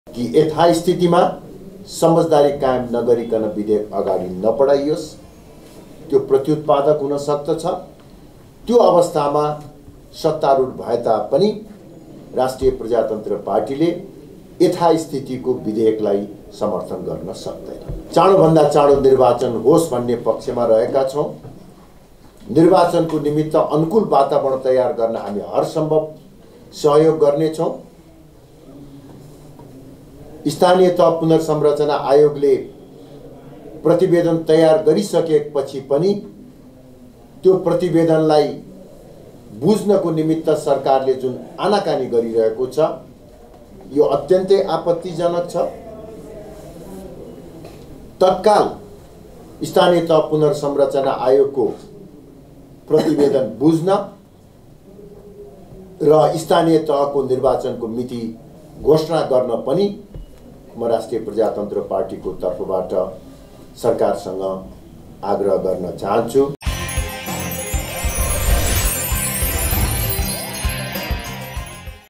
कि यथास्थितिमा समझदारी कायम नगरिकन विधेयक अगाडि नबढाइयोस्, त्यो प्रत्युत्पादक हुन सक्दछ। त्यो अवस्थामा सत्तारूढ भए तापनि राष्ट्रिय प्रजातन्त्र पार्टीले यथास्थितिको विधेयकलाई समर्थन गर्न सक्दैन। चाँडोभन्दा चाँडो निर्वाचन होस् भन्ने पक्षमा रहेका छौँ। निर्वाचनको निमित्त अनुकूल वातावरण तयार गर्न हामी हरसम्भव सहयोग गर्नेछौँ। स्थानीय तह पुनर्संरचना आयोगले प्रतिवेदन तयार गरिसकेपछि पनि त्यो प्रतिवेदनलाई बुझ्नको निमित्त सरकारले जुन आनाकानी गरिरहेको छ, यो अत्यन्तै आपत्तिजनक छ। तत्काल स्थानीय तह पुनर्संरचना आयोगको प्रतिवेदन बुझ्न र स्थानीय तहको निर्वाचनको मिति घोषणा गर्न पनि म राष्ट्रिय प्रजातन्त्र पार्टीको तर्फबाट सरकारसँग आग्रह गर्न चाहन्छु।